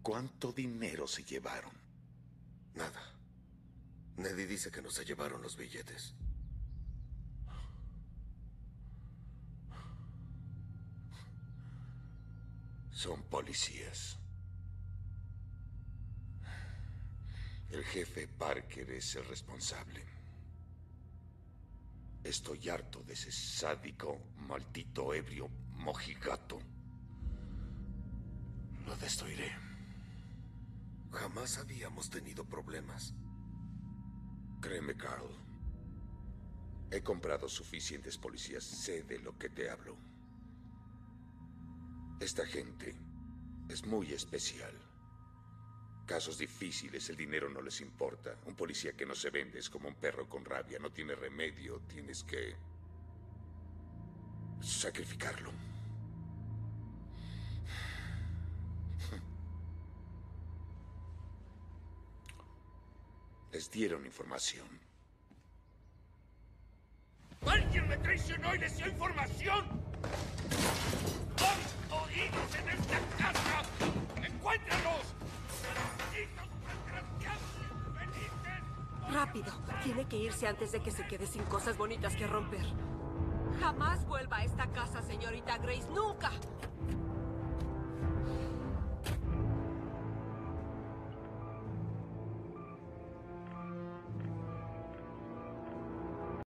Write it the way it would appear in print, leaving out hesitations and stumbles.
¿Cuánto dinero se llevaron? Nada. Neddy dice que no se llevaron los billetes. Son policías. El jefe Parker es el responsable. Estoy harto de ese sádico, maldito, ebrio, mojigato. Lo destruiré. Jamás habíamos tenido problemas. Créeme, Carl. He comprado suficientes policías. Sé de lo que te hablo. Esta gente es muy especial. Casos difíciles, el dinero no les importa. Un policía que no se vende es como un perro con rabia. No tiene remedio. Tienes que sacrificarlo. Les dieron información. ¡Alguien me traicionó y les dio información! ¡Son oídos en esta casa! ¡Encuéntralos! ¡Malditos desgraciados infelices! Rápido, tiene que irse antes de que se quede sin cosas bonitas que romper. Jamás vuelva a esta casa, señorita Grace, nunca.